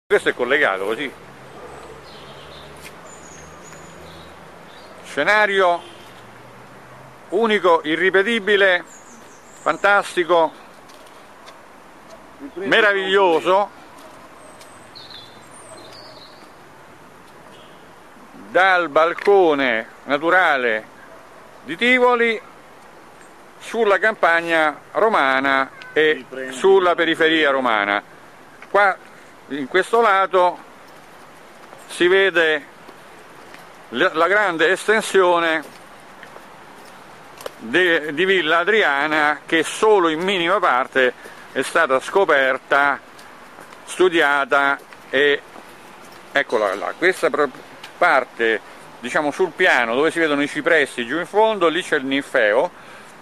Questo è collegato così. Scenario unico, irripetibile, fantastico, meraviglioso, dal balcone naturale di Tivoli sulla campagna romana e sulla periferia romana. Qua in questo lato si vede la grande estensione di Villa Adriana, che solo in minima parte è stata scoperta, studiata, e eccola là. Questa parte, diciamo, sul piano dove si vedono i cipressi giù in fondo, lì c'è il ninfeo,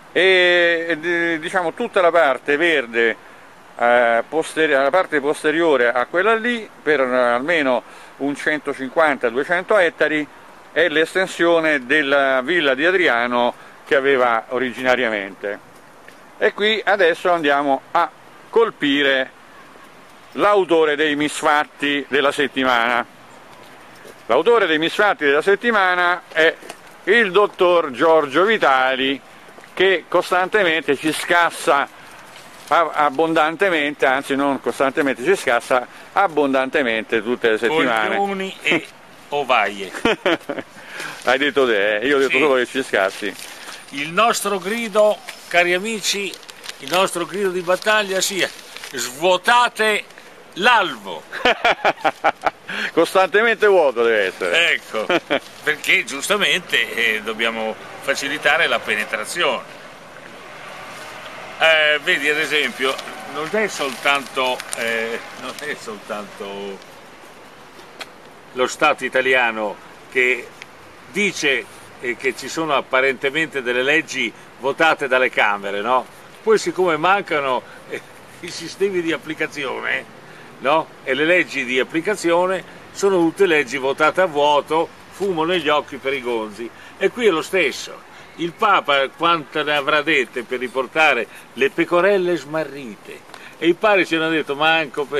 e diciamo tutta la parte verde, la parte posteriore a quella lì, per almeno un 150-200 ettari, è l'estensione della villa di Adriano che aveva originariamente. E qui adesso andiamo a colpire l'autore dei misfatti della settimana. L'autore dei misfatti della settimana è il dottor Giorgio Vitali, che costantemente ci scassa abbondantemente, anzi non costantemente, ci scassa abbondantemente tutte le settimane. Coglioni e ovaie. Hai detto te, io ho detto sì. Solo che ci scassi. Il nostro grido, cari amici, il nostro grido di battaglia sia: svuotate l'alvo. Costantemente vuoto deve essere. Ecco, perché giustamente dobbiamo facilitare la penetrazione. Vedi, ad esempio, non è soltanto lo Stato italiano che dice che ci sono apparentemente delle leggi votate dalle Camere, no? Poi, siccome mancano i sistemi di applicazione, no? E le leggi di applicazione sono tutte leggi votate a vuoto, fumo negli occhi per i gonzi. E qui è lo stesso. Il Papa quanto ne avrà dette per riportare le pecorelle smarrite, e i pari ci hanno detto manco per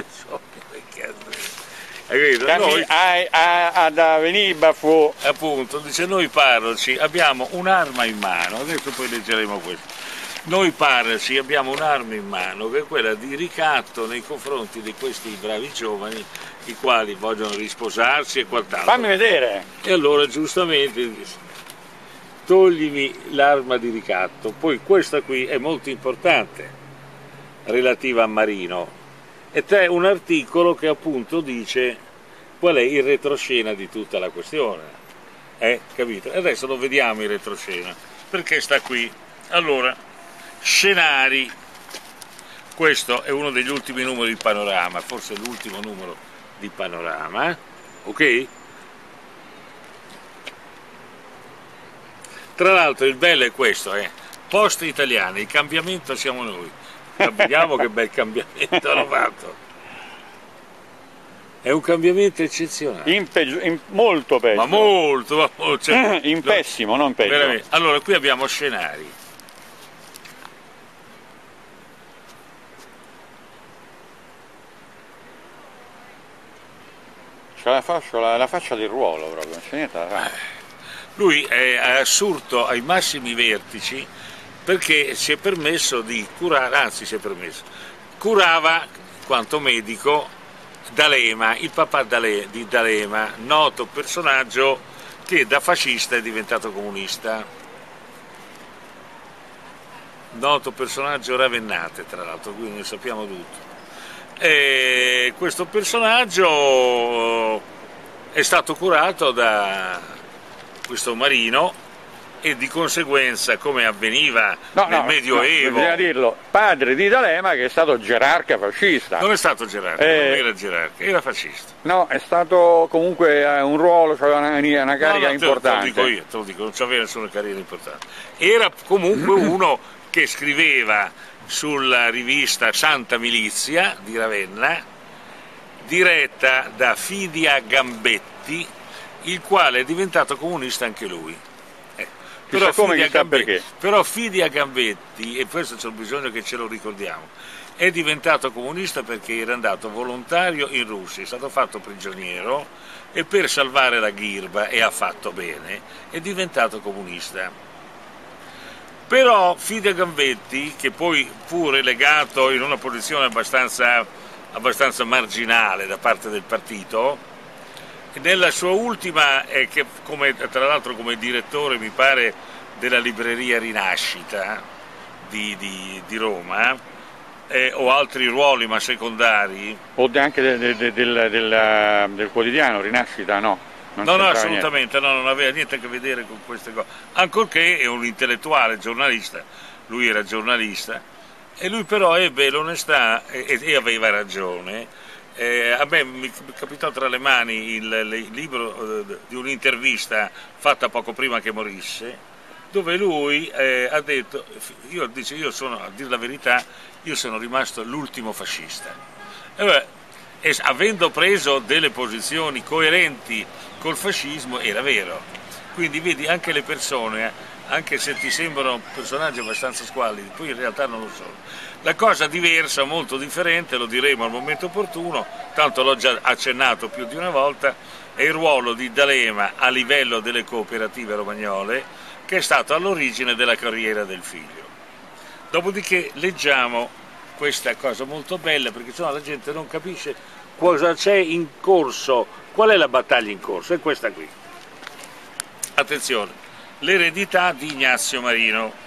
noi, da venire baffo. appunto, dice, noi parroci abbiamo un'arma in mano, adesso poi leggeremo questo. Noi parroci abbiamo un'arma in mano, che è quella di ricatto nei confronti di questi bravi giovani, i quali vogliono risposarsi e quant'altro. Fammi vedere. E allora giustamente toglimi l'arma di ricatto. Poi questa qui è molto importante, relativa a Marino, e c'è un articolo che appunto dice qual è il retroscena di tutta la questione, capito? E adesso lo vediamo il retroscena, perché sta qui. Allora, scenari, questo è uno degli ultimi numeri di Panorama, forse l'ultimo numero di Panorama, ok? Tra l'altro il bello è questo, Poste Italiane, il cambiamento siamo noi. Vediamo che bel cambiamento hanno fatto. È un cambiamento eccezionale. Molto peggio. Ma molto. Cioè, in pessimo, non peggio. Veramente. Allora, qui abbiamo scenari. C'è la faccia del ruolo proprio, non c'è niente da fare. Lui è assurdo ai massimi vertici, perché si è permesso di curare, anzi curava, quanto medico, D'Alema, il papà di D'Alema, noto personaggio che da fascista è diventato comunista. Noto personaggio ravennate, tra l'altro, quindi ne sappiamo tutto. E questo personaggio è stato curato da questo Marino, e di conseguenza, come avveniva nel Medioevo, bisogna dirlo, padre di D'Alema, che è stato gerarca fascista. Non è stato gerarca, non era gerarca, era fascista. No, è stato comunque un ruolo, aveva una carica importante. Te lo dico, non c'aveva nessuna carica importante. Era comunque uno che scriveva sulla rivista Santa Milizia di Ravenna, diretta da Fidia Gambetti, il quale è diventato comunista anche lui. Però Fidia Gambetti, e questo c'è bisogno che ce lo ricordiamo, È diventato comunista perché era andato volontario in Russia, è stato fatto prigioniero e per salvare la ghirba, e ha fatto bene, è diventato comunista. Però Fide Gambetti, che poi fu relegato in una posizione abbastanza marginale da parte del partito, nella sua ultima, tra l'altro come direttore mi pare della libreria Rinascita di Roma, o altri ruoli ma secondari. O anche del quotidiano Rinascita, no? No, assolutamente, no, non aveva niente a che vedere con queste cose, ancorché è un intellettuale, giornalista, lui era giornalista, e lui però ebbe l'onestà e aveva ragione. A me mi capitò tra le mani il libro di un'intervista fatta poco prima che morisse, dove lui ha detto, io sono, a dire la verità, io sono rimasto l'ultimo fascista. E avendo preso delle posizioni coerenti col fascismo, era vero. Quindi vedi, anche le persone, anche se ti sembrano personaggi abbastanza squallidi, poi in realtà non lo sono. La cosa diversa, molto differente, lo diremo al momento opportuno, tanto l'ho già accennato più di una volta, è il ruolo di D'Alema a livello delle cooperative romagnole, che è stato all'origine della carriera del figlio. Dopodiché leggiamo questa cosa molto bella, perché sennò la gente non capisce cosa c'è in corso, qual è la battaglia in corso, è questa qui. Attenzione, l'eredità di Ignazio Marino.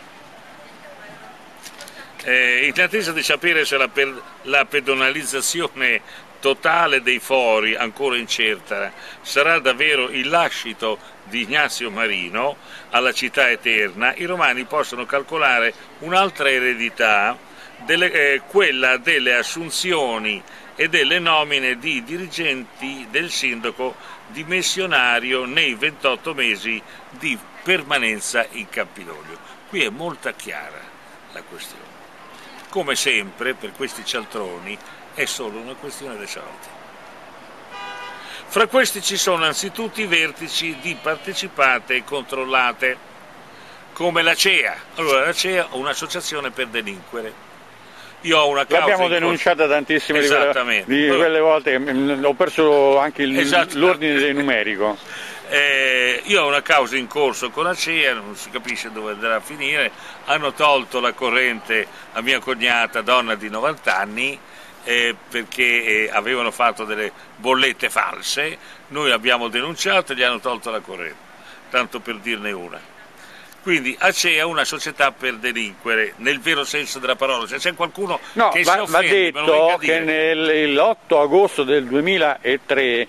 In attesa di sapere se la pedonalizzazione totale dei fori, ancora incerta, sarà davvero il lascito di Ignazio Marino alla città eterna, i romani possono calcolare un'altra eredità, quella delle assunzioni e delle nomine di dirigenti del sindaco dimissionario nei 28 mesi di permanenza in Campidoglio. Qui è molto chiara la questione. Come sempre, per questi cialtroni, è solo una questione di soldi. Fra questi ci sono anzitutto i vertici di partecipate e controllate, come la CEA. Allora, la CEA è un'associazione per delinquere. Io ho una causa. L'abbiamo denunciata tantissime di quelle volte, ho perso anche l'ordine numerico. Io ho una causa in corso con la CEA, non si capisce dove andrà a finire. Hanno tolto la corrente a mia cognata, donna di 90 anni, perché avevano fatto delle bollette false. Noi abbiamo denunciato e gli hanno tolto la corrente, tanto per dirne una. Quindi ACEA è una società per delinquere, nel vero senso della parola. Se c'è qualcuno che si offende, va detto che l'8 agosto del 2003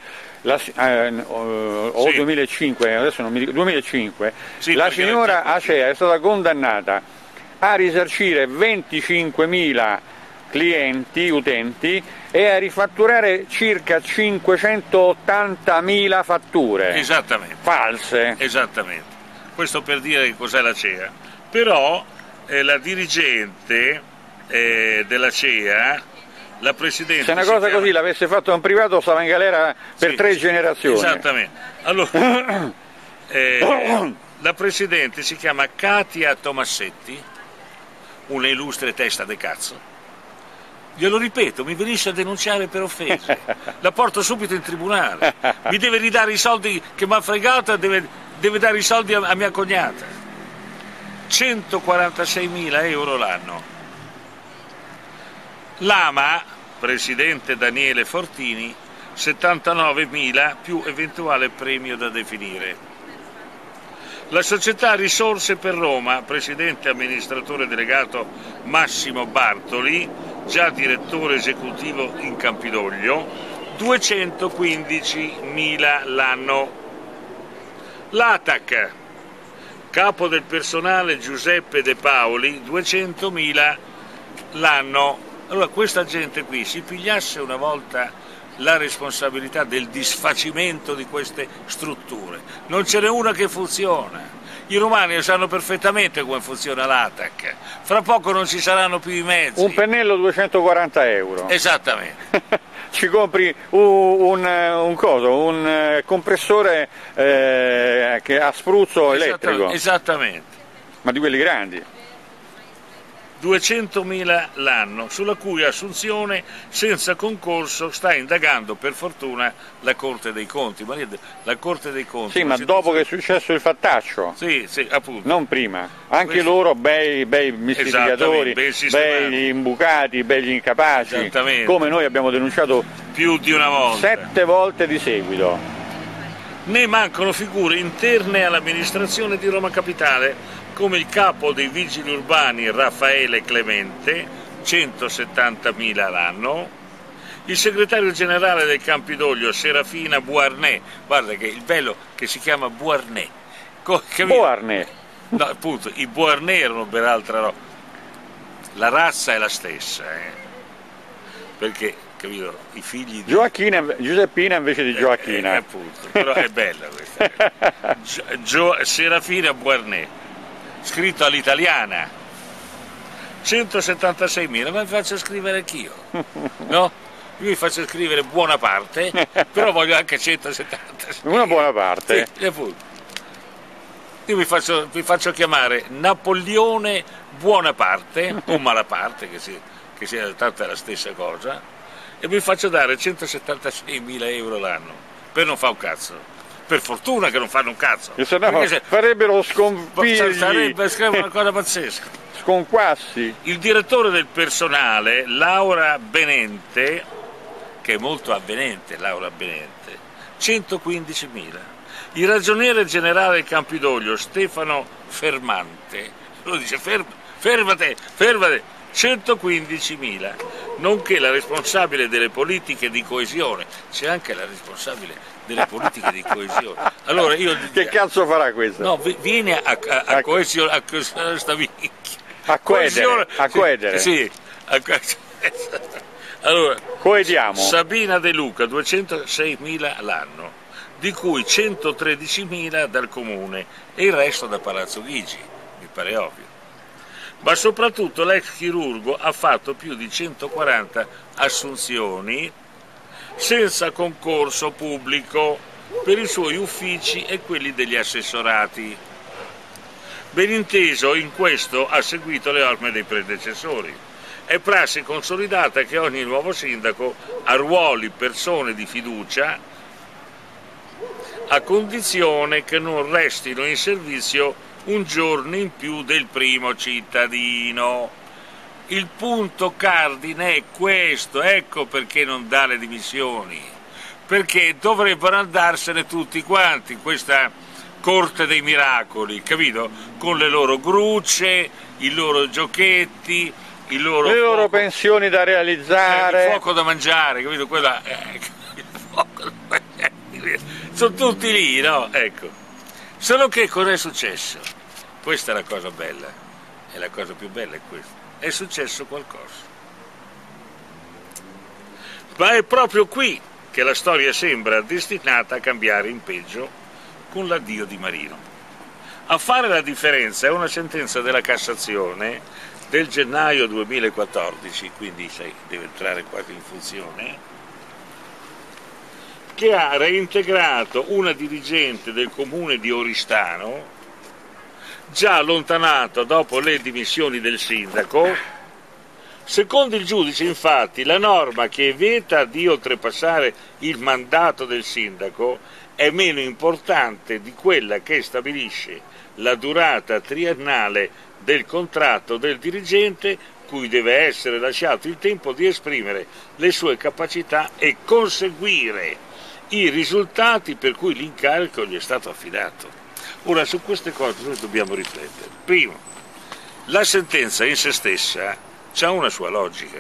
o 2005, adesso non mi ricordo, 2005, sì, la signora ACEA è stata condannata a risarcire 25.000 utenti e a rifatturare circa 580.000 fatture false. Esattamente. Questo per dire che cos'è la CEA. Però la dirigente della CEA, la presidente... Se una cosa così l'avesse fatto un privato stava in galera per 3 generazioni. Esattamente. Allora, la presidente si chiama Katia Tomassetti, una illustre testa de cazzo. Glielo ripeto, mi venisse a denunciare per offese, la porto subito in tribunale, mi deve ridare i soldi che mi ha fregato, deve dare i soldi a mia cognata. 146.000 euro l'anno. L'AMA, presidente Daniele Fortini, 79.000 più eventuale premio da definire. La società Risorse per Roma, presidente e amministratore delegato Massimo Bartoli, già direttore esecutivo in Campidoglio, 215.000 l'anno. L'ATAC, capo del personale Giuseppe De Paoli, 200.000 l'anno. Allora questa gente qui si pigliasse una volta la responsabilità del disfacimento di queste strutture. Non ce n'è una che funziona. I romani sanno perfettamente come funziona l'ATAC. Fra poco non ci saranno più i mezzi. Un pennello 240 euro. Esattamente. Ci compri un compressore che ha spruzzo elettrico. Esattamente. Ma di quelli grandi. 200.000 l'anno, sulla cui assunzione senza concorso sta indagando per fortuna la Corte dei Conti. Ma la Corte dei Conti... Sì, ma dopo che è successo il fattaccio. Sì, appunto. Non prima. Anche loro bei mistificatori, bei imbucati, belli incapaci, come noi abbiamo denunciato più di una volta. 7 volte di seguito. Ne mancano figure interne all'amministrazione di Roma Capitale, come il capo dei vigili urbani Raffaele Clemente, 170.000 l'anno, il segretario generale del Campidoglio Serafina Beauharnais, guarda che il bello che si chiama Beauharnais. Beauharnais. No, appunto, i Beauharnais erano ben altra roba. La razza è la stessa, perché, capito, i figli di... Giuseppina invece di Gioacchina. Appunto, però è bella questa. Serafina Beauharnais, scritto all'italiana, 176.000, ma mi faccio scrivere anch'io, no? Io mi faccio scrivere buona parte, però voglio anche 176. Una buona parte. Sì, appunto. Io mi faccio chiamare Napoleone Buonaparte, o Malaparte, che sia tanta la stessa cosa, e mi faccio dare 176.000 euro l'anno, per non fare un cazzo. Per fortuna che non fanno un cazzo. Se no farebbero sconfigli. Sarebbe una cosa pazzesca. Sconquassi. Il direttore del personale, Laura Benente, che è molto avvenente, Laura Benente, 115.000. Il ragioniere generale del Campidoglio, Stefano Fermante, lo dice fermate, 115.000, nonché la responsabile delle politiche di coesione. C'è anche la responsabile delle politiche di coesione. Allora io che cazzo farà questo? No, vieni a coesione, sta minchia. A coedere. Sì. Allora, coediamo. Sabina De Luca, 206.000 l'anno, di cui 113.000 dal comune e il resto da Palazzo Chigi, mi pare ovvio. Ma soprattutto l'ex chirurgo ha fatto più di 140 assunzioni senza concorso pubblico per i suoi uffici e quelli degli assessorati. Ben inteso, in questo ha seguito le orme dei predecessori. È prassi consolidata che ogni nuovo sindaco arruoli persone di fiducia a condizione che non restino in servizio un giorno in più del primo cittadino. Il punto cardine è questo, ecco perché non dà le dimissioni, perché dovrebbero andarsene tutti quanti, questa corte dei miracoli, capito? Con le loro grucce, i loro giochetti, le loro pensioni da realizzare, il fuoco da mangiare, capito? Il fuoco da mangiare, sono tutti lì, no? Ecco. Solo che cos'è successo? Questa è la cosa bella, e la cosa più bella è questa. È successo qualcosa. Ma è proprio qui che la storia sembra destinata a cambiare in peggio con l'addio di Marino. A fare la differenza è una sentenza della Cassazione del gennaio 2014, quindi deve entrare quasi in funzione, che ha reintegrato una dirigente del comune di Oristano, già allontanata dopo le dimissioni del sindaco. Secondo il giudice, infatti, la norma che vieta di oltrepassare il mandato del sindaco è meno importante di quella che stabilisce la durata triennale del contratto del dirigente, cui deve essere lasciato il tempo di esprimere le sue capacità e conseguire i risultati per cui l'incarico gli è stato affidato. Ora, su queste cose noi dobbiamo riflettere. Primo, la sentenza in se stessa ha una sua logica,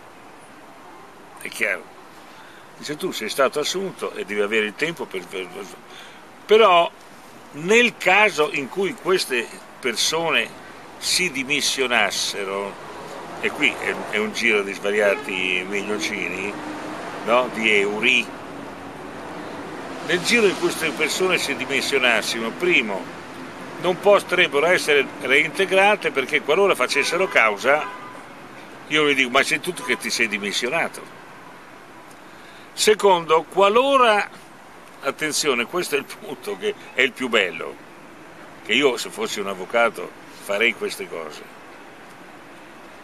è chiaro. Dice, tu sei stato assunto e devi avere il tempo per... Però nel caso in cui queste persone si dimissionassero, e qui è un giro di svariati miliocini, no? Di euro. Nel giro in cui queste persone si dimissionassero, primo, non potrebbero essere reintegrate perché qualora facessero causa, io mi dico, ma sei tu che ti sei dimissionato. Secondo, qualora, attenzione, questo è il punto che è il più bello, che io se fossi un avvocato farei queste cose.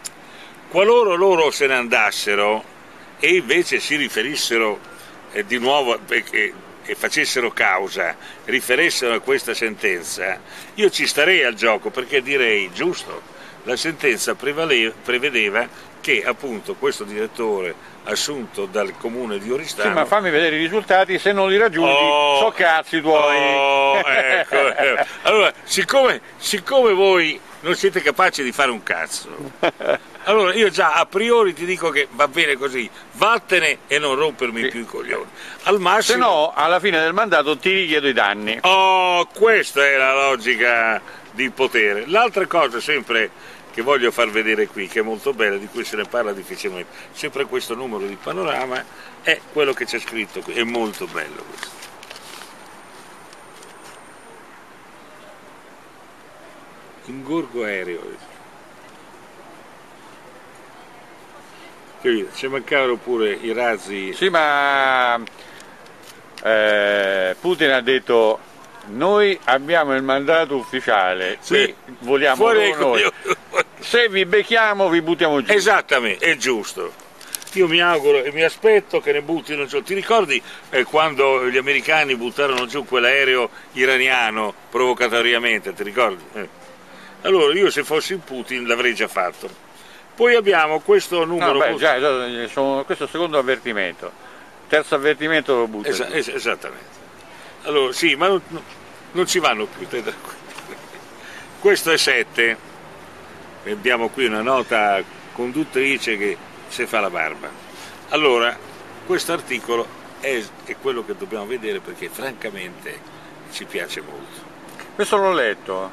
qualora loro se ne andassero e invece si riferissero di nuovo e facessero causa, riferissero a questa sentenza, io ci starei al gioco, perché direi, giusto, la sentenza prevedeva che appunto questo direttore assunto dal comune di Oristano... Sì, ma fammi vedere i risultati, se non li raggiungi, so cazzi tuoi. Ecco. Allora, siccome voi non siete capaci di fare un cazzo, allora io già a priori ti dico che va bene così, vattene e non rompermi più i coglioni. Al massimo... Se no, alla fine del mandato ti richiedo i danni. Oh, questa è la logica di potere. L'altra cosa sempre che voglio far vedere qui, che è molto bella, di cui se ne parla difficilmente, sempre questo numero di Panorama, è quello che c'è scritto qui, è molto bello questo. Ingorgo aereo. Ci mancavano pure i razzi. Sì, ma Putin ha detto: noi abbiamo il mandato ufficiale, sì, voliamo fuori noi. Se vi becchiamo vi buttiamo giù. Esattamente, è giusto. Io mi auguro e mi aspetto che ne buttino giù. Ti ricordi quando gli americani buttarono giù quell'aereo iraniano provocatoriamente, ti ricordi? Allora io se fossi Putin l'avrei già fatto. Poi abbiamo questo numero... No, beh, già, questo è il secondo avvertimento. Terzo avvertimento lo butto. Esattamente. Allora sì, ma non ci vanno più. Questo è 7. Abbiamo qui una nota conduttrice che si fa la barba. Allora, questo articolo è quello che dobbiamo vedere perché francamente ci piace molto. Questo l'ho letto.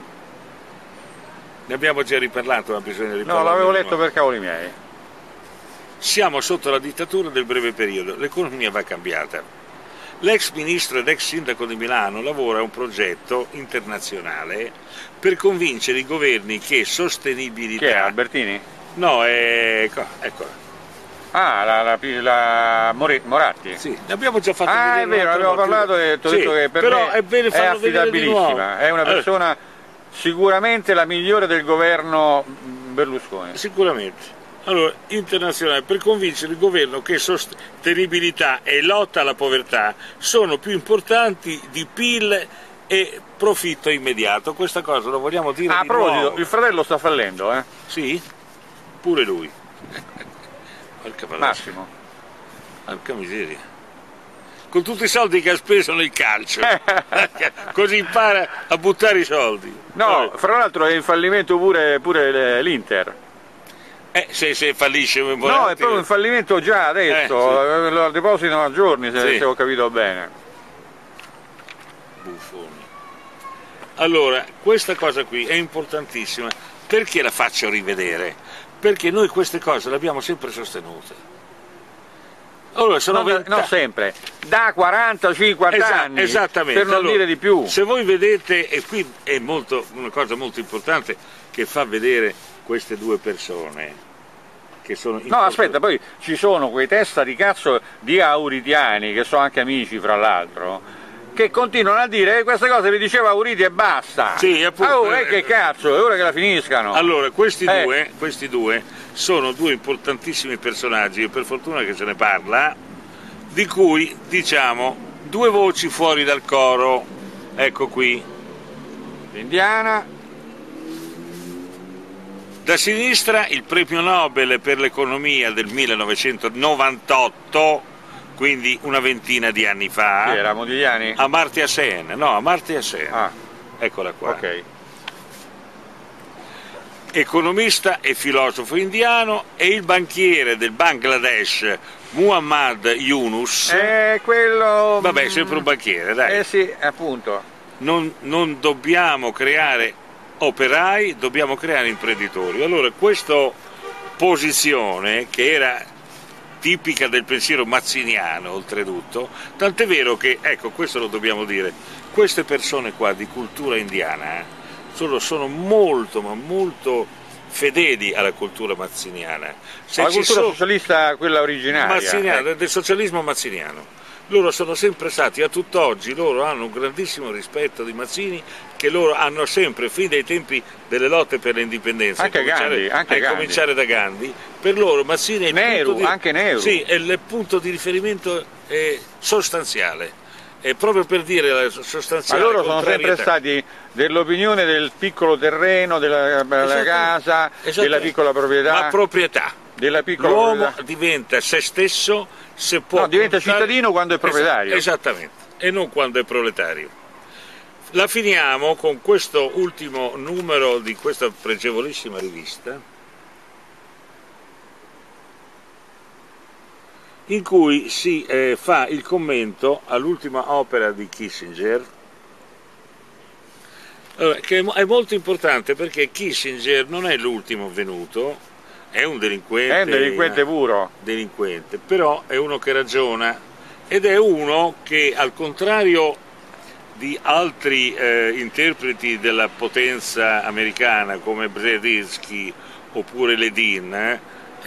Ne abbiamo già riparlato, ma bisogna riparlare. No, l'avevo letto per cavoli miei. Siamo sotto la dittatura del breve periodo, l'economia va cambiata. L'ex ministro ed ex sindaco di Milano lavora a un progetto internazionale per convincere i governi che sostenibilità... Chi è, Albertini? No, eccola. Ah, la Moratti? Sì, ne abbiamo già fatto vedere. Ah, è vero, abbiamo parlato e ti ho detto che per però me è bene farlo affidabilissima, è una persona sicuramente la migliore del governo Berlusconi. Sicuramente. Allora, internazionale, per convincere il governo che sostenibilità e lotta alla povertà sono più importanti di PIL e profitto immediato. Questa cosa lo vogliamo dire di nuovo. Il fratello sta fallendo, eh? Sì? Pure lui. Massimo. Porca miseria. Con tutti i soldi che ha speso nel calcio. Così impara a buttare i soldi. No, fra l'altro è in fallimento pure l'Inter. Se fallisce un po'. No, è proprio un fallimento già adesso, lo depositano a giorni se ho capito bene. Buffoni. Allora, questa cosa qui è importantissima, perché la faccio rivedere? Perché noi queste cose le abbiamo sempre sostenute. Allora, non sempre, da 40-50 anni, esattamente. Per non dire di più. Se voi vedete, e qui è una cosa molto importante che fa vedere queste due persone che sono no, aspetta, poi ci sono quei testa di cazzo di auritiani che sono anche amici fra l'altro che continuano a dire queste cose le diceva Auriti e basta. Sì, appunto. Che cazzo, è ora che la finiscano. Allora, questi due sono due importantissimi personaggi e per fortuna che se ne parla, di cui diciamo due voci fuori dal coro. Ecco qui l'Indiana. Da sinistra il premio Nobel per l'economia del 1998, quindi una ventina di anni fa. Chi era, Modigliani? Amartya Sen, no, Amartya Sen. Ah. Eccola qua. Ok. Economista e filosofo indiano, e il banchiere del Bangladesh Muhammad Yunus. Quello... Vabbè, sempre un banchiere, dai. Sì, appunto. Non dobbiamo creare operai, dobbiamo creare imprenditori. Allora, questa posizione che era tipica del pensiero mazziniano, oltretutto, tant'è vero che, ecco, questo lo dobbiamo dire, queste persone qua di cultura indiana sono molto, ma molto fedeli alla cultura mazziniana. Alla cultura socialista, quella originaria. Del socialismo mazziniano. loro sono sempre stati, a tutt'oggi, loro hanno un grandissimo rispetto di Mazzini, che loro hanno sempre, fin dai tempi delle lotte per l'indipendenza, a cominciare da Gandhi, per loro Mazzini è il punto di riferimento sostanziale. Proprio per dire la sostanziale. Ma loro sono sempre stati dell'opinione del piccolo terreno, della casa, della piccola proprietà. La proprietà. L'uomo diventa se stesso se può. No, diventa cittadino quando è proprietario. Esattamente, e non quando è proletario. La finiamo con questo ultimo numero di questa pregevolissima rivista, in cui si fa il commento all'ultima opera di Kissinger, che è molto importante perché Kissinger non è l'ultimo venuto, è un delinquente. È un delinquente puro. Delinquente, però è uno che ragiona ed è uno che, al contrario di altri interpreti della potenza americana come Brzezinski oppure Ledin,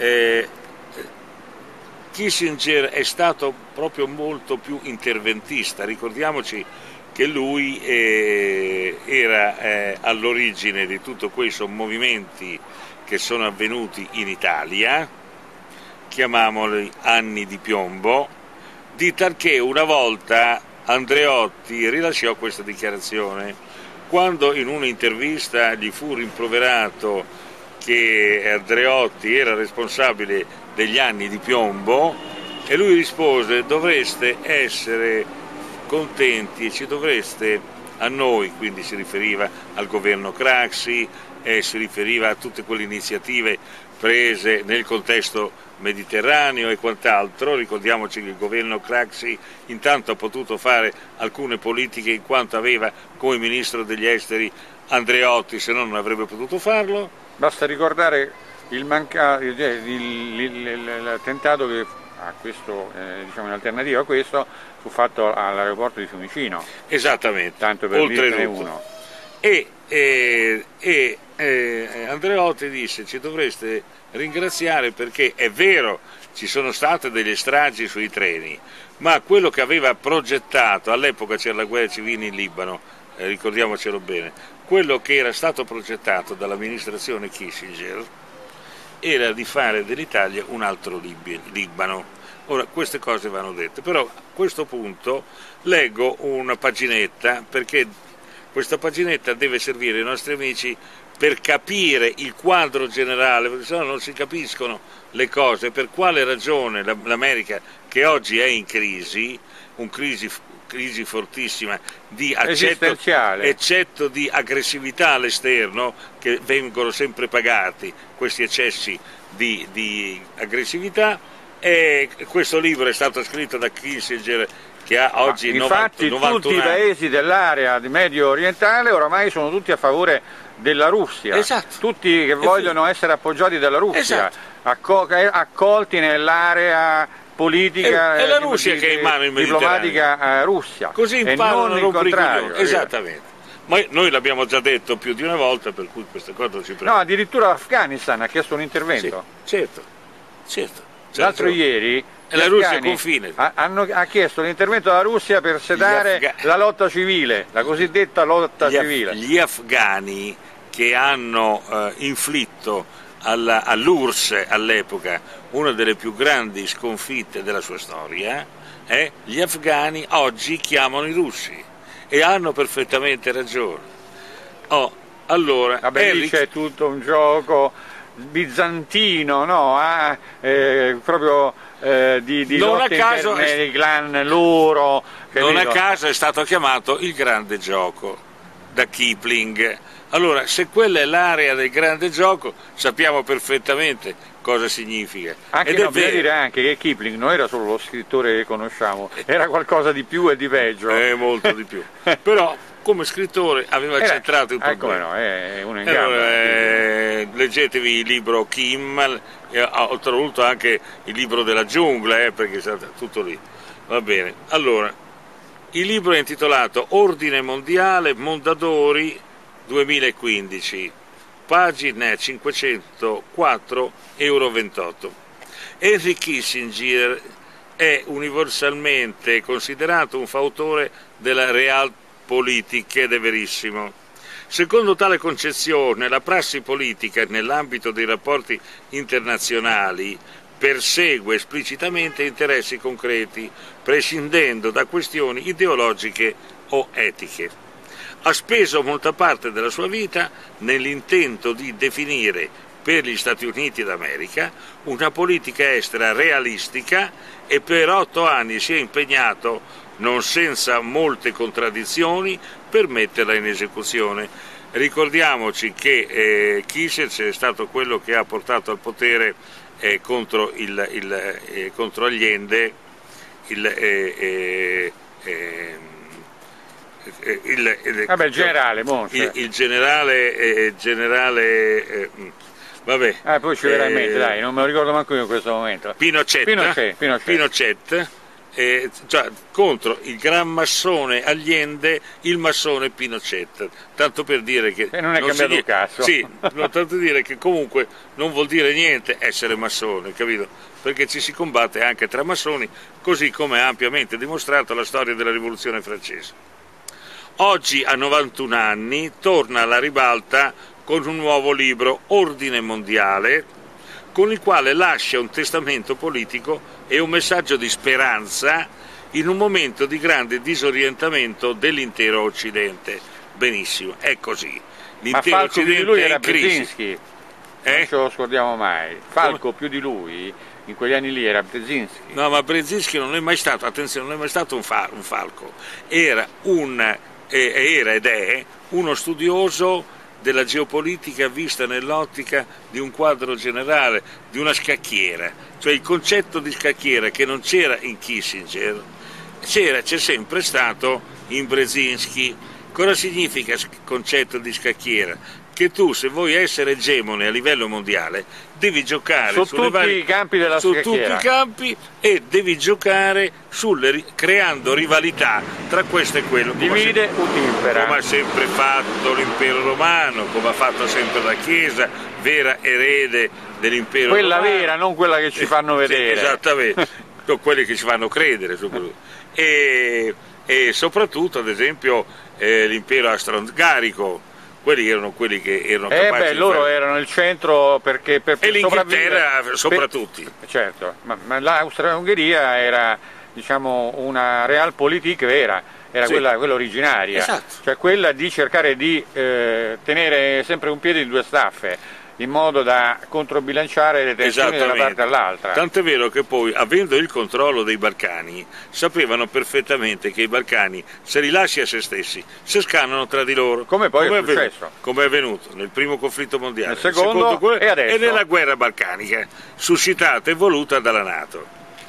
Kissinger è stato proprio molto più interventista. Ricordiamoci che lui era all'origine di tutto questo movimenti che sono avvenuti in Italia, chiamiamoli anni di piombo, di talché una volta Andreotti rilasciò questa dichiarazione quando in un'intervista gli fu rimproverato che Andreotti era responsabile degli anni di piombo, e lui rispose: dovreste essere contenti e ci dovreste, a noi, quindi si riferiva al governo Craxi e si riferiva a tutte quelle iniziative prese nel contesto mediterraneo e quant'altro. Ricordiamoci che il governo Craxi intanto ha potuto fare alcune politiche in quanto aveva come ministro degli esteri Andreotti, se no non avrebbe potuto farlo. Basta ricordare l'attentato che a questo, diciamo in alternativa a questo, fu fatto all'aeroporto di Fiumicino. Esattamente, tanto per dirne uno. E Andreotti disse: ci dovreste ringraziare perché è vero, ci sono state degli stragi sui treni, ma quello che aveva progettato, all'epoca c'era la guerra civile in Libano, ricordiamocelo bene, quello che era stato progettato dall'amministrazione Kissinger era di fare dell'Italia un altro Libano. Ora, queste cose vanno dette, però a questo punto leggo una paginetta, perché questa paginetta deve servire ai nostri amici per capire il quadro generale, perché sennò non si capiscono le cose, per quale ragione l'America, che oggi è in crisi, crisi fortissima di eccetto di aggressività all'esterno, che vengono sempre pagati questi eccessi di aggressività, e questo libro è stato scritto da Kissinger, che ha oggi infatti 91 tutti i paesi dell'area medio orientale oramai sono tutti a favore della Russia, esatto, tutti che vogliono essere appoggiati dalla Russia, esatto, accolti nell'area politica e la Russia che è in mano il diplomatica Russia, così imparano a rompere i coglioni. Esattamente. Ma noi l'abbiamo già detto più di una volta, per cui questa cosa ci prende. No, addirittura l'Afghanistan ha chiesto un intervento. Sì, certo. L'altro ieri la Russia confine ha chiesto l'intervento della Russia per sedare la lotta civile, la cosiddetta lotta civile. Gli afghani che hanno inflitto all'URSS all'epoca una delle più grandi sconfitte della sua storia, gli afghani oggi chiamano i russi e hanno perfettamente ragione. Allora, vabbè, lì c'è tutto un gioco bizantino, no? Proprio di lotte interne dei clan loro. Non a caso è stato chiamato il grande gioco da Kipling. Allora, se quella è l'area del grande gioco, sappiamo perfettamente cosa significa. Bisogna dire anche che Kipling non era solo lo scrittore che conosciamo, era qualcosa di più e di peggio. Molto di più. Però come scrittore aveva centrato il problema. No, è uno in gamba. Leggetevi il libro Kim, oltretutto anche il libro della giungla, perché è stato tutto lì. Va bene. Allora, il libro è intitolato Ordine Mondiale Mondadori 2015, pagina 504,28 €. Henry Kissinger è universalmente considerato un fautore della realpolitik, ed è verissimo. Secondo tale concezione, la prassi politica nell'ambito dei rapporti internazionali persegue esplicitamente interessi concreti, prescindendo da questioni ideologiche o etiche. Ha speso molta parte della sua vita nell'intento di definire per gli Stati Uniti d'America una politica estera realistica e per 8 anni si è impegnato, non senza molte contraddizioni, per metterla in esecuzione. Ricordiamoci che Kissinger è stato quello che ha portato al potere contro Allende il generale Monza. Il generale vabbè. Poi ci verrà in mente, dai, non me lo ricordo manco io in questo momento. Pinochet, cioè, contro il gran massone Allende, il massone Pinochet, tanto per dire che non è cambiato un cazzo. Sì, tanto per dire che comunque non vuol dire niente essere massone, capito? Perché ci si combatte anche tra massoni, così come ha ampiamente dimostrato la storia della rivoluzione francese. Oggi, a 91 anni, torna alla ribalta con un nuovo libro, Ordine Mondiale, con il quale lascia un testamento politico e un messaggio di speranza in un momento di grande disorientamento dell'intero Occidente. Benissimo, è così. L'intero Occidente più di lui era in crisi. Brzezinski. Non ce lo scordiamo mai. Falco più di lui in quegli anni lì era Brzezinski. No, ma Brzezinski non è mai stato, attenzione, non è mai stato un falco. Era ed è uno studioso della geopolitica vista nell'ottica di un quadro generale, di una scacchiera, cioè il concetto di scacchiera che non c'era in Kissinger, c'è sempre stato in Brzezinski. Cosa significa concetto di scacchiera? Che tu, se vuoi essere egemone a livello mondiale, devi giocare su tutti i campi della su scacchiera. Tutti i campi, e devi giocare creando rivalità tra questo e quello. Divide ut impera. Come ha sempre fatto l'impero romano, come ha fatto sempre la Chiesa, vera erede dell'impero romano. Quella vera, non quella che ci fanno vedere. Sì, esattamente, quelli che ci fanno credere. E soprattutto, ad esempio, l'impero austro-ungarico. Quelli erano quelli che erano capaci di loro erano il centro perché per e l'Inghilterra sopra tutti. Certo, ma l'Austria-Ungheria era, diciamo, una realpolitik vera, era sì, quella originaria, esatto, cioè quella di cercare di tenere sempre un piede in due staffe, in modo da controbilanciare le tensioni da una parte all'altra. Tant'è vero che poi, avendo il controllo dei Balcani, sapevano perfettamente che i Balcani, se li lasci a se stessi, si scannano tra di loro. Come poi è successo. Come è avvenuto nel primo conflitto mondiale, nel secondo e adesso. E nella guerra balcanica, suscitata e voluta dalla NATO.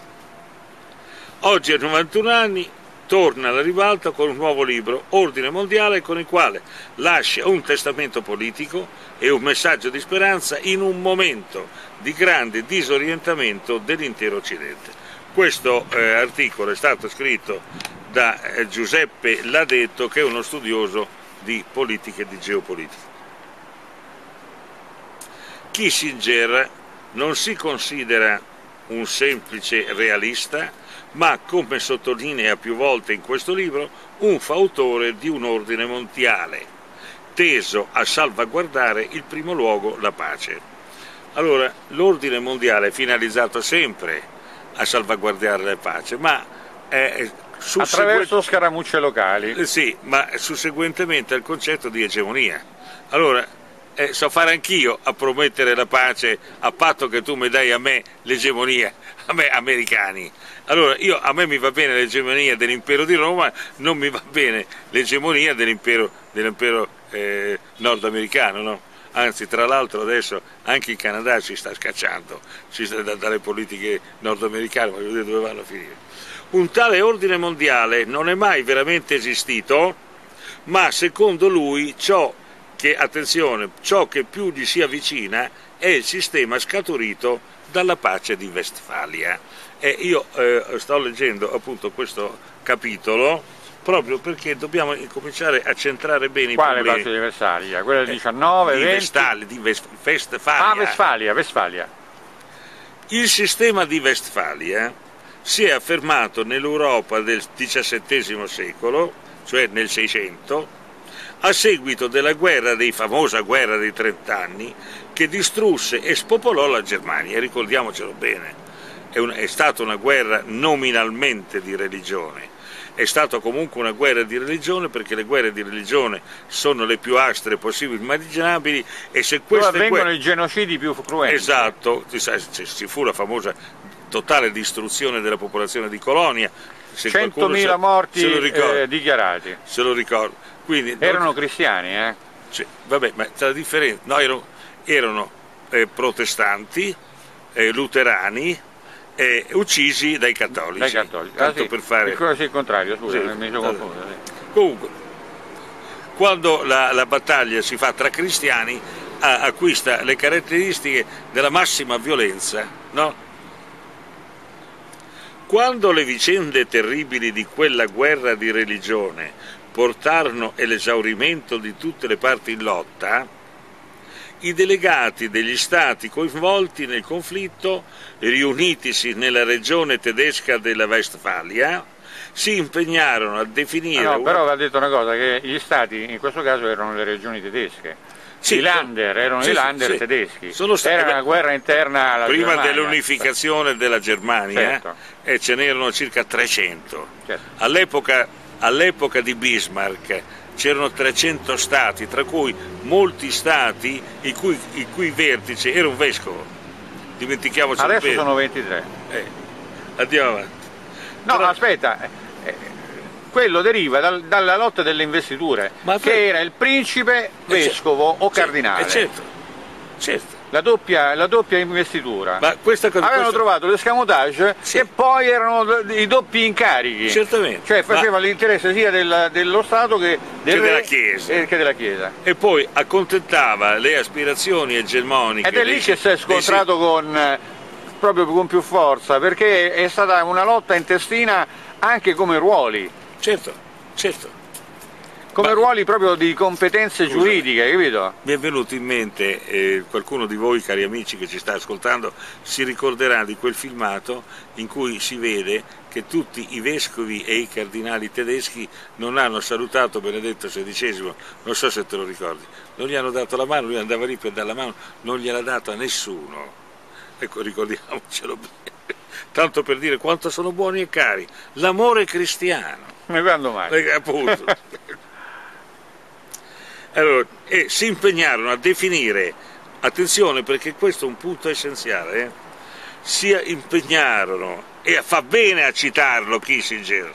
Oggi, a 91 anni, torna alla ribalta con un nuovo libro, Ordine Mondiale, con il quale lascia un testamento politico e un messaggio di speranza in un momento di grande disorientamento dell'intero Occidente. Questo articolo è stato scritto da Giuseppe Ladetto, che è uno studioso di politica e di geopolitica. Kissinger non si considera un semplice realista, ma, come sottolinea più volte in questo libro, un fautore di un ordine mondiale, teso a salvaguardare in primo luogo la pace. Allora, l'ordine mondiale è finalizzato sempre a salvaguardare la pace, ma attraverso scaramucce locali. Sì, ma susseguentemente al concetto di egemonia. Allora, so fare anch'io a promettere la pace a patto che tu mi dai a me l'egemonia, a me americani. Allora, a me mi va bene l'egemonia dell'impero di Roma, non mi va bene l'egemonia dell'impero nordamericano, no? Anzi, tra l'altro adesso anche il Canada si sta scacciando dalle politiche nordamericane, voglio vedere dove vanno a finire. Un tale ordine mondiale non è mai veramente esistito, ma secondo lui ciò che più gli si avvicina è il sistema scaturito dalla pace di Westfalia. E io sto leggendo appunto questo capitolo proprio perché dobbiamo incominciare a centrare bene i problemi. Quale pace di Westfalia? Quella del 19, di 20? Di Westfalia. Westfalia. Il sistema di Westfalia si è affermato nell'Europa del XVII secolo, cioè nel 600, a seguito della famosa guerra dei 30 anni, che distrusse e spopolò la Germania. E ricordiamocelo bene, è stata una guerra nominalmente di religione, è stata comunque una guerra di religione, perché le guerre di religione sono le più astre possibili immaginabili, e se queste avvengono i genocidi più cruenti. Esatto, ci fu la famosa totale distruzione della popolazione di Colonia, 100.000 morti dichiarati. Se lo ricordo. Quindi, erano cristiani, Cioè, vabbè, ma tra la differenza, no, erano protestanti, luterani, uccisi dai cattolici. Dai cattolici. Tanto sì. per fare... il contrario, scusa, mi sono confuso. Sì. Comunque, quando la battaglia si fa tra cristiani, acquista le caratteristiche della massima violenza, no? Quando le vicende terribili di quella guerra di religione portarono all'esaurimento di tutte le parti in lotta, i delegati degli stati coinvolti nel conflitto, riunitisi nella regione tedesca della Westfalia, si impegnarono a definire... No, però va detto una cosa, che gli stati in questo caso erano le regioni tedesche. Sì, i Länder erano i Länder tedeschi. Era una guerra interna alla prima Germania. Dell'unificazione della Germania, certo. E ce n'erano circa 300. Certo. All'epoca di Bismarck c'erano 300 stati, tra cui molti stati il cui vertice era un vescovo. Dimentichiamoci adesso bene. Sono 23. Andiamo avanti. No, però... aspetta. Quello deriva dalla lotta delle investiture, che era il principe, vescovo o cardinale. Certo. La doppia investitura. Ma avevano trovato l'escamotage, e poi erano i doppi incarichi. Certamente. Cioè faceva l'interesse sia dello Stato che della Chiesa. Che della Chiesa. E poi accontentava le aspirazioni egemoniche. Ed è lì che si è scontrato proprio con più forza, perché è stata una lotta intestina anche come ruoli. Certo. Come ruoli proprio di competenze giuridiche, capito? Mi è venuto in mente, qualcuno di voi, cari amici che ci sta ascoltando, si ricorderà di quel filmato in cui si vede che tutti i vescovi e i cardinali tedeschi non hanno salutato Benedetto XVI, non so se te lo ricordi, non gli hanno dato la mano, lui andava lì per dare la mano, non gliel'ha data a nessuno. Ecco, ricordiamocelo bene. Tanto per dire quanto sono buoni e cari, l'amore cristiano. Ma quando mai? Appunto. Allora, si impegnarono a definire, attenzione perché questo è un punto essenziale, si impegnarono, e fa bene a citarlo Kissinger,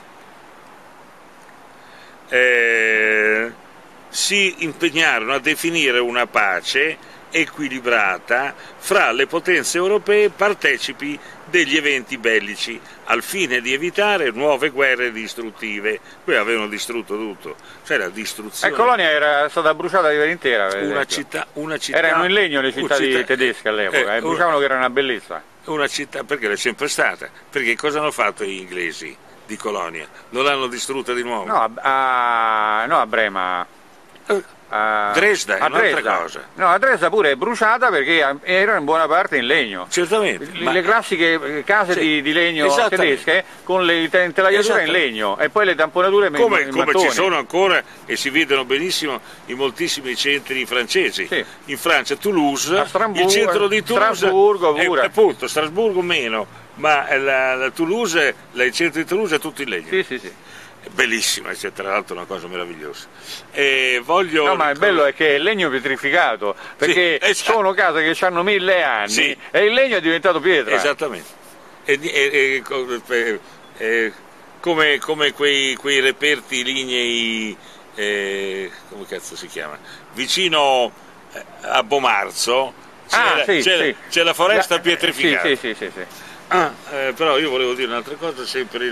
si impegnarono a definire una pace equilibrata fra le potenze europee partecipi degli eventi bellici, al fine di evitare nuove guerre distruttive. Poi avevano distrutto tutto, cioè la distruzione. Colonia era stata bruciata per intera. Una città. Erano in legno le città tedesche all'epoca, e bruciavano che era una bellezza. Una città, perché l'è sempre stata. Perché cosa hanno fatto gli inglesi di Colonia? Non l'hanno distrutta di nuovo? No, a Brema. Dresda è un'altra cosa. No, a Dresda pure è bruciata perché era in buona parte in legno. Certamente. Le classiche case di legno tedesche con le intelaiature in legno e poi le tamponature come ci sono ancora e si vedono benissimo in moltissimi centri francesi. Sì. In Francia, Toulouse, il centro di Toulouse, Strasburgo pure. Appunto, Strasburgo meno, ma Toulouse, il centro di Toulouse è tutto in legno. Sì. Bellissima, c'è tra l'altro una cosa meravigliosa. No, ma il bello è che è legno pietrificato, perché sono case che hanno 1000 anni e il legno è diventato pietra. Esattamente. Come quei reperti lignei, come cazzo si chiama? Vicino a Bomarzo c'è la foresta pietrificata. Sì. Però io volevo dire un'altra cosa, sempre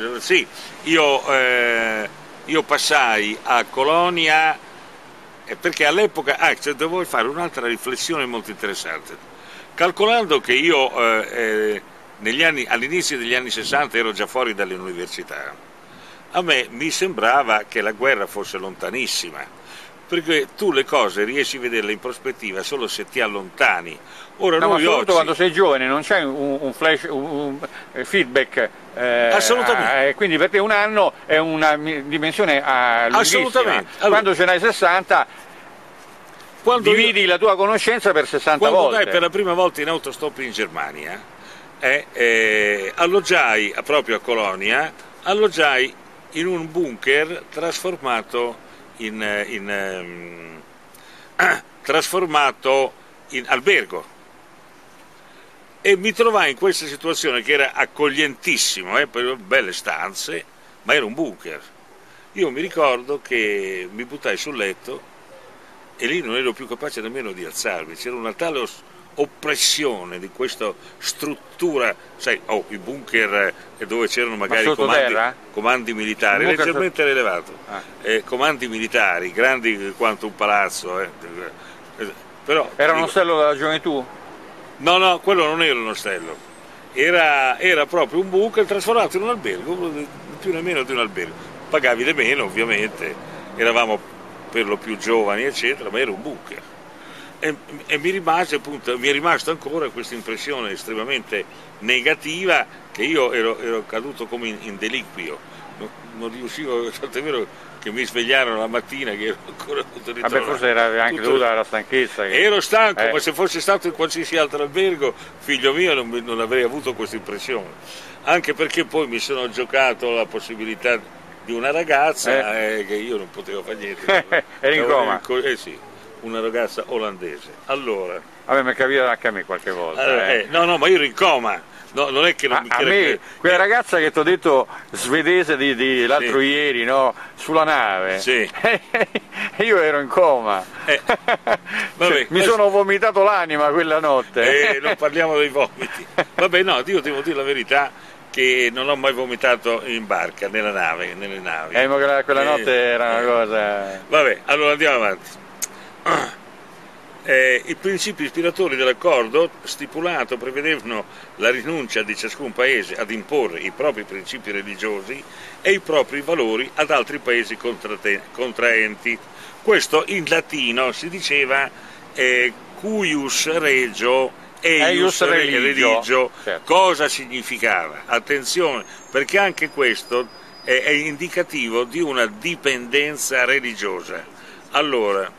io passai a Colonia perché all'epoca devo fare un'altra riflessione molto interessante, calcolando che io all'inizio degli anni 60 ero già fuori dalle università, a me mi sembrava che la guerra fosse lontanissima, perché tu le cose riesci a vederle in prospettiva solo se ti allontani. Ora no, noi ma soprattutto oggi, quando sei giovane non c'è un feedback Assolutamente. Quindi per te un anno è una dimensione lunghissima. Assolutamente. Allora, quando ce n'hai 60, dividi la tua conoscenza per 60 quando volte. andai per la prima volta in autostop in Germania, alloggiai proprio a Colonia, alloggiai in un bunker trasformato in albergo. E mi trovai in questa situazione che era accoglientissimo, per belle stanze, ma era un bunker. Io mi ricordo che mi buttai sul letto e lì non ero più capace nemmeno di alzarmi, c'era una tale oppressione di questa struttura, sai, i bunker dove c'erano magari comandi militari, leggermente elevato, comandi militari, grandi quanto un palazzo. Però, era un ostello della gioventù? No, quello non era un ostello, era proprio un bunker trasformato in un albergo, più o meno di un albergo. Pagavi di meno, ovviamente, eravamo per lo più giovani, eccetera, ma era un bunker. E mi è rimasta ancora questa impressione estremamente negativa, che io ero caduto come in deliquio, non riuscivo, tant'è vero che mi svegliarono la mattina che ero ancora tutto ritornato. Vabbè, forse era anche dovuta alla stanchezza. Ero stanco, ma se fossi stato in qualsiasi altro albergo, figlio mio, non avrei avuto questa impressione. Anche perché poi mi sono giocato la possibilità di una ragazza che io non potevo fare niente. Eri in coma? Sì, una ragazza olandese. Allora. Vabbè, mi capita anche a me qualche volta. No, ma io ero in coma. No, non è che non quella ragazza che ti ho detto svedese di l'altro ieri, no? Sulla nave, sì. Io ero in coma, vabbè, mi sono vomitato l'anima quella notte. Non parliamo dei vomiti. Vabbè, no, io devo dire la verità che non ho mai vomitato in barca, nelle navi. Ma quella notte era una cosa. Vabbè, allora andiamo avanti. I principi ispiratori dell'accordo stipulato prevedevano la rinuncia di ciascun paese ad imporre i propri principi religiosi e i propri valori ad altri paesi contraenti. Questo in latino si diceva cuius regio eius religio. Certo. Cosa significava? Attenzione, perché anche questo è indicativo di una dipendenza religiosa. Allora,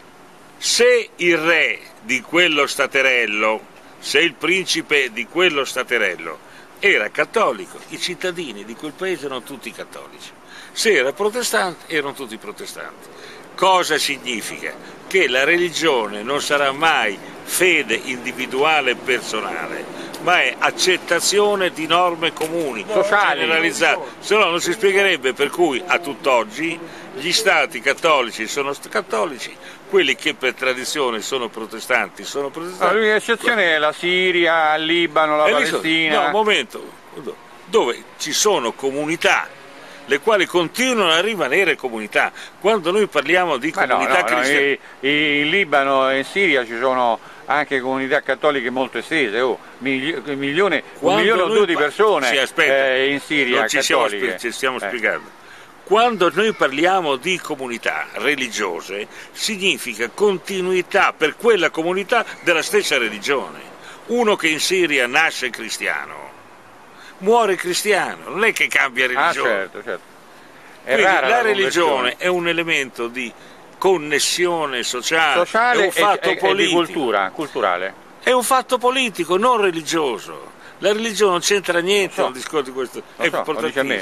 se il re di quello staterello, se il principe di quello staterello era cattolico, i cittadini di quel paese erano tutti cattolici. Se era protestante, erano tutti protestanti. Cosa significa? Che la religione non sarà mai fede individuale e personale, ma è accettazione di norme comuni, sociali, generalizzate. Se no non si spiegherebbe per cui a tutt'oggi gli stati cattolici sono cattolici, quelli che per tradizione sono protestanti sono protestanti. L'unica eccezione è la Siria, il Libano, la Palestina. No, un momento, dove ci sono comunità le quali continuano a rimanere comunità. Quando noi parliamo di comunità cristiane, in Libano e in Siria ci sono anche comunità cattoliche molto estese, un milione o due di persone in Siria cattoliche. Ci stiamo spiegando. Quando noi parliamo di comunità religiose, significa continuità per quella comunità della stessa religione. Uno che in Siria nasce cristiano, muore cristiano, non è che cambia religione. Certo. Quindi la religione è un elemento di connessione sociale è un fatto politico. E di culturale. È un fatto politico, non religioso. La religione non c'entra niente nel discorso di questo. È importantissimo.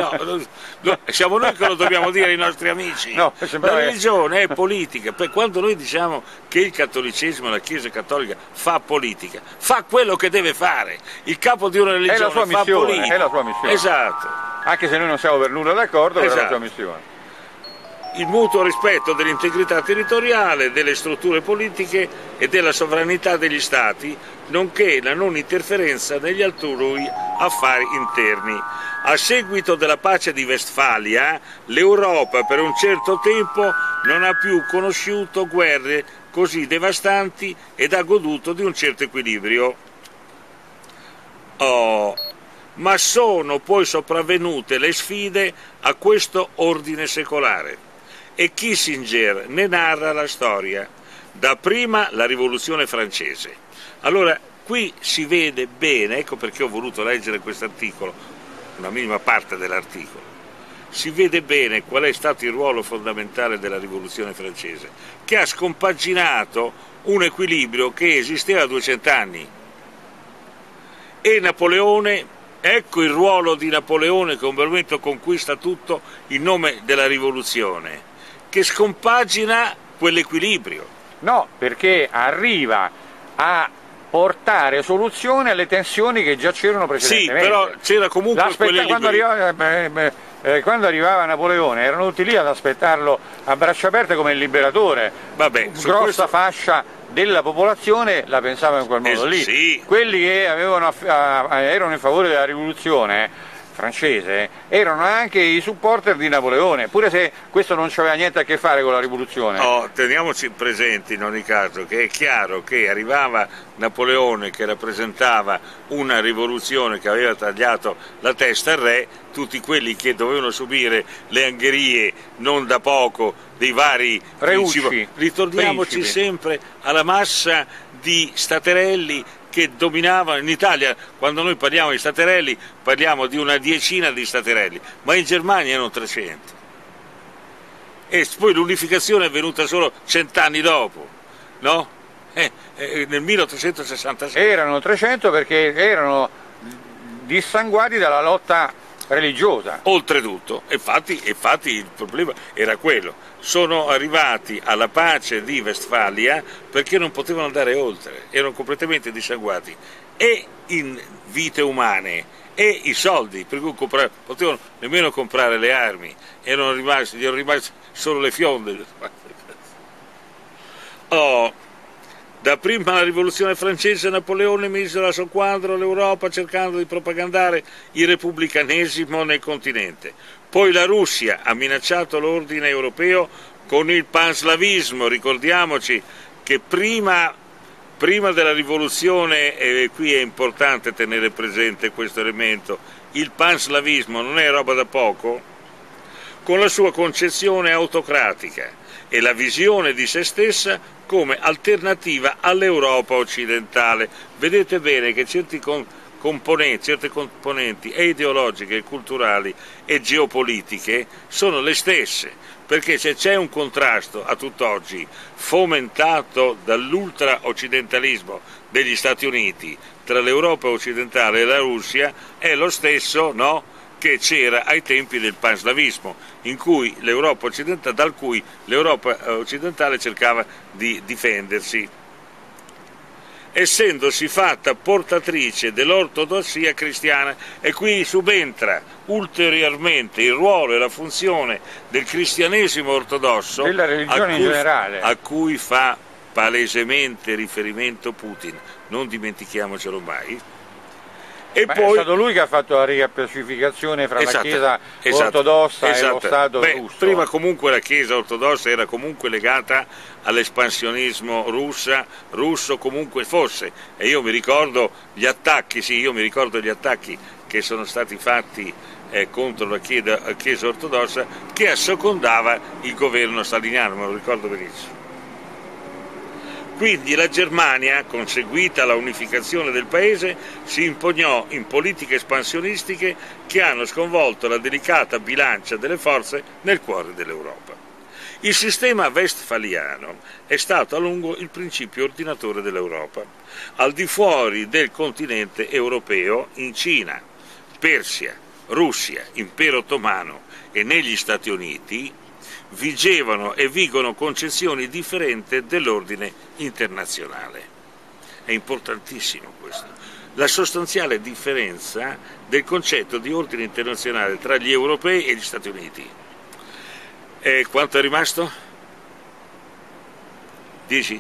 Siamo noi che lo dobbiamo dire ai nostri amici. La religione è politica. Quando noi diciamo che il cattolicesimo, la Chiesa cattolica fa politica, fa quello che deve fare. Il capo di una religione fa politica. È la sua missione. Esatto. Anche se noi non siamo per nulla d'accordo, però è la sua missione. Il mutuo rispetto dell'integrità territoriale, delle strutture politiche e della sovranità degli Stati, nonché la non interferenza negli altrui affari interni. A seguito della pace di Westfalia, l'Europa per un certo tempo non ha più conosciuto guerre così devastanti ed ha goduto di un certo equilibrio. Ma sono poi sopravvenute le sfide a questo ordine secolare. E Kissinger ne narra la storia. Dapprima la rivoluzione francese. Allora, qui si vede bene, ecco perché ho voluto leggere questo articolo, una minima parte dell'articolo, si vede bene qual è stato il ruolo fondamentale della rivoluzione francese, che ha scompaginato un equilibrio che esisteva da 200 anni. E Napoleone, ecco il ruolo di Napoleone, che un momento conquista tutto in nome della rivoluzione, che scompagina quell'equilibrio. No, perché arriva a portare soluzione alle tensioni che già c'erano precedentemente. Sì, però c'era comunque quando arrivava Napoleone erano tutti lì ad aspettarlo a braccia aperte come il liberatore. Vabbè, grossa fascia della popolazione la pensava in quel modo lì. Sì. Quelli che erano in favore della rivoluzione francese erano anche i supporter di Napoleone, pure se questo non aveva niente a che fare con la rivoluzione. Oh, teniamoci presenti in ogni caso che è chiaro che arrivava Napoleone che rappresentava una rivoluzione che aveva tagliato la testa al re, tutti quelli che dovevano subire le angherie non da poco dei vari Reucci, ritorniamoci principi. Sempre alla massa di staterelli che dominavano in Italia. Quando noi parliamo di staterelli parliamo di una decina di staterelli, ma in Germania erano 300 e poi l'unificazione è venuta solo 100 anni dopo, no? Nel 1866 erano 300 perché erano dissanguati dalla lotta religiosa. Oltretutto, infatti il problema era quello, sono arrivati alla pace di Westfalia perché non potevano andare oltre, erano completamente dissanguati e in vite umane e i soldi, per cui potevano nemmeno comprare le armi, gli erano rimasti solo le fionde. Da prima la rivoluzione francese Napoleone mise a suo quadro l'Europa cercando di propagandare il repubblicanesimo nel continente. Poi la Russia ha minacciato l'ordine europeo con il panslavismo. Ricordiamoci che prima della rivoluzione, e qui è importante tenere presente questo elemento, il panslavismo non è roba da poco, con la sua concezione autocratica e la visione di se stessa come alternativa all'Europa occidentale. Vedete bene che certe componenti ideologiche, culturali e geopolitiche sono le stesse, perché se c'è un contrasto a tutt'oggi fomentato dall'ultra-occidentalismo degli Stati Uniti tra l'Europa occidentale e la Russia, è lo stesso, no? Che c'era ai tempi del panslavismo, dal cui l'Europa occidentale cercava di difendersi, essendosi fatta portatrice dell'ortodossia cristiana, e qui subentra ulteriormente il ruolo e la funzione del cristianesimo ortodosso, della religione in generale, a cui fa palesemente riferimento Putin, non dimentichiamocelo mai. E poi, è stato lui che ha fatto la riappacificazione fra la Chiesa ortodossa e lo Stato russo. Prima comunque la Chiesa ortodossa era comunque legata all'espansionismo russo comunque fosse, e io mi ricordo gli attacchi, che sono stati fatti contro la Chiesa ortodossa, che assecondava il governo staliniano, me lo ricordo benissimo. Quindi la Germania, conseguita la unificazione del paese, si impegnò in politiche espansionistiche che hanno sconvolto la delicata bilancia delle forze nel cuore dell'Europa. Il sistema westfaliano è stato a lungo il principio ordinatore dell'Europa. Al di fuori del continente europeo, in Cina, Persia, Russia, Impero Ottomano e negli Stati Uniti, vigevano e vigono concezioni differenti dell'ordine internazionale. È importantissimo questo. La sostanziale differenza del concetto di ordine internazionale tra gli europei e gli Stati Uniti. E quanto è rimasto? 10?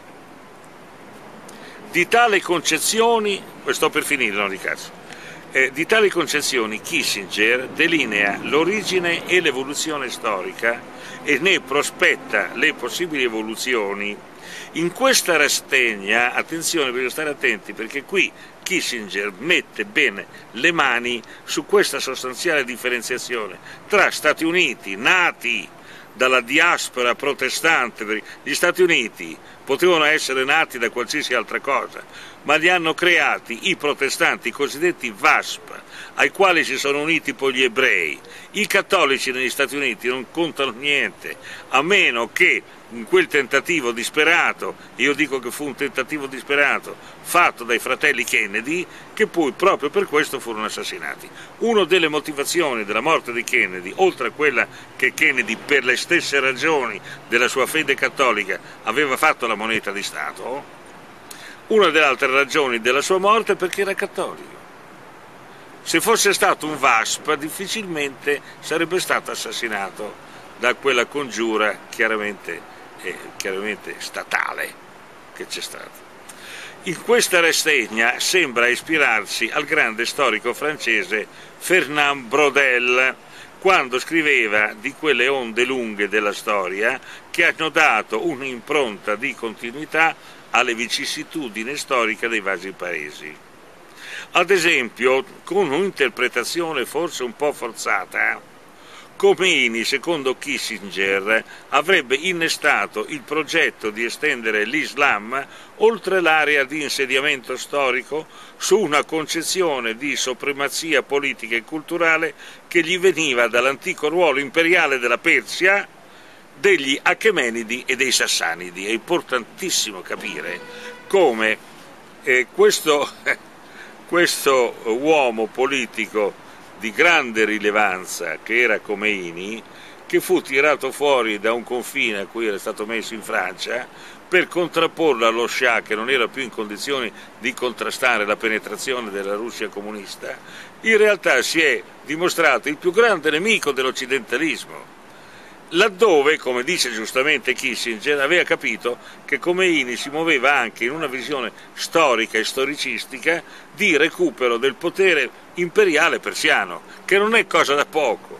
Di tali concezioni, sto per finire in ogni caso, di tali concezioni Kissinger delinea l'origine e l'evoluzione storica e ne prospetta le possibili evoluzioni. In questa rassegna, attenzione, bisogna stare attenti, perché qui Kissinger mette bene le mani su questa sostanziale differenziazione tra Stati Uniti nati dalla diaspora protestante. Gli Stati Uniti potevano essere nati da qualsiasi altra cosa, ma li hanno creati i protestanti, i cosiddetti WASP, ai quali si sono uniti poi gli ebrei. I cattolici negli Stati Uniti non contano niente, a meno che in quel tentativo disperato, io dico che fu un tentativo disperato, fatto dai fratelli Kennedy, che poi proprio per questo furono assassinati. Una delle motivazioni della morte di Kennedy, oltre a quella che Kennedy per le stesse ragioni della sua fede cattolica aveva fatto la moneta di Stato, una delle altre ragioni della sua morte è perché era cattolico. Se fosse stato un VASP difficilmente sarebbe stato assassinato da quella congiura chiaramente statale che c'è stata. In questa rassegna sembra ispirarsi al grande storico francese Fernand Braudel, quando scriveva di quelle onde lunghe della storia che hanno dato un'impronta di continuità alle vicissitudini storiche dei vari paesi. Ad esempio, con un'interpretazione forse un po' forzata, Khomeini, secondo Kissinger, avrebbe innestato il progetto di estendere l'Islam oltre l'area di insediamento storico su una concezione di supremazia politica e culturale che gli veniva dall'antico ruolo imperiale della Persia, degli Achemenidi e dei Sassanidi. È importantissimo capire come questo uomo politico di grande rilevanza che era Khomeini, che fu tirato fuori da un confine a cui era stato messo in Francia per contrapporlo allo Shah, che non era più in condizioni di contrastare la penetrazione della Russia comunista, in realtà si è dimostrato il più grande nemico dell'occidentalismo, laddove, come dice giustamente Kissinger, aveva capito che Khomeini si muoveva anche in una visione storica e storicistica di recupero del potere imperiale persiano, che non è cosa da poco.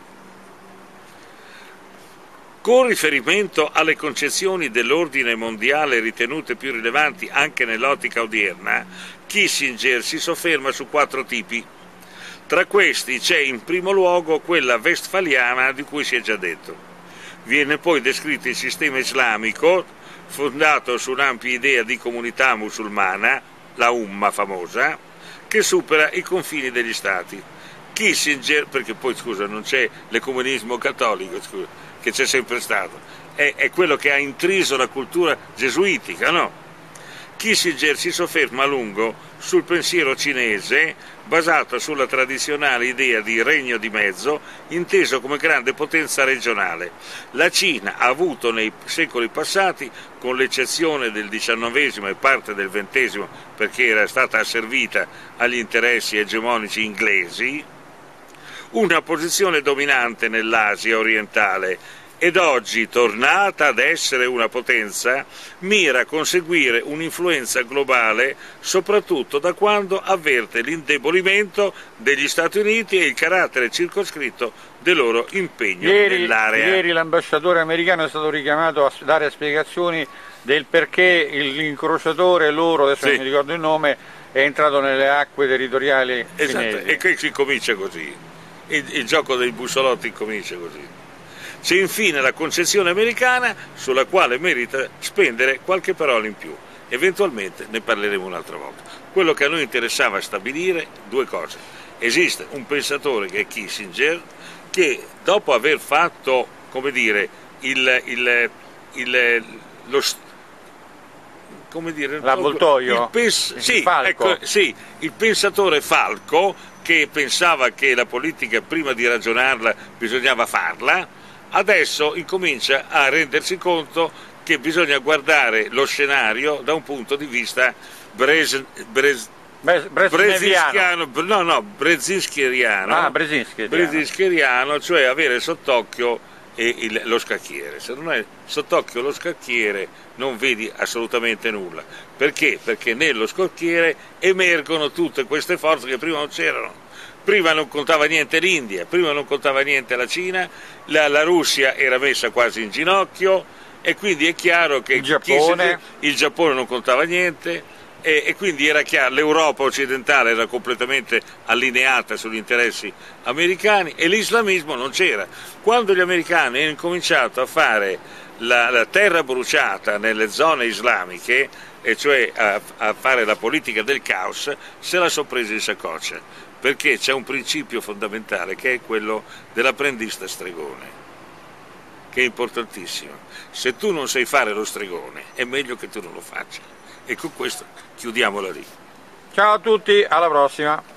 Con riferimento alle concezioni dell'ordine mondiale ritenute più rilevanti anche nell'ottica odierna, Kissinger si sofferma su 4 tipi. Tra questi c'è in primo luogo quella westfaliana di cui si è già detto. Viene poi descritto il sistema islamico, fondato su un'ampia idea di comunità musulmana, la Umma famosa, che supera i confini degli stati. Kissinger, perché poi scusa non c'è l'ecumenismo cattolico, scusa, che c'è sempre stato, è quello che ha intriso la cultura gesuitica, no? Kissinger si sofferma a lungo sul pensiero cinese basato sulla tradizionale idea di regno di mezzo inteso come grande potenza regionale. La Cina ha avuto nei secoli passati, con l'eccezione del XIX e parte del XX perché era stata asservita agli interessi egemonici inglesi, una posizione dominante nell'Asia orientale ed oggi, tornata ad essere una potenza, mira a conseguire un'influenza globale soprattutto da quando avverte l'indebolimento degli Stati Uniti e il carattere circoscritto del loro impegno nell'area. Ieri l'ambasciatore americano è stato richiamato a dare spiegazioni del perché l'incrociatore loro, adesso non mi ricordo il nome, è entrato nelle acque territoriali cinesi. Esatto, e qui si comincia così, il gioco dei bussolotti comincia così. C'è infine la concezione americana sulla quale merita spendere qualche parola in più, eventualmente ne parleremo un'altra volta. Quello che a noi interessava stabilire 2 cose. Esiste un pensatore che è Kissinger, che dopo aver fatto, come dire, l'avvoltoio? Il pensatore falco, che pensava che la politica prima di ragionarla bisognava farla, adesso incomincia a rendersi conto che bisogna guardare lo scenario da un punto di vista brezinskieriano, cioè avere sott'occhio lo scacchiere. Se non hai sott'occhio lo scacchiere non vedi assolutamente nulla. Perché? Perché nello scacchiere emergono tutte queste forze che prima non c'erano. Prima non contava niente l'India, prima non contava niente la Cina, la Russia era messa quasi in ginocchio e quindi è chiaro che il Giappone non contava niente e quindi era chiaro, l'Europa occidentale era completamente allineata sugli interessi americani e l'islamismo non c'era. Quando gli americani hanno incominciato a fare la terra bruciata nelle zone islamiche, e cioè a fare la politica del caos, se la sono presa in saccoccia. perché c'è un principio fondamentale che è quello dell'apprendista stregone, che è importantissimo. Se tu non sai fare lo stregone è meglio che tu non lo faccia. E con questo chiudiamola lì. Ciao a tutti, alla prossima!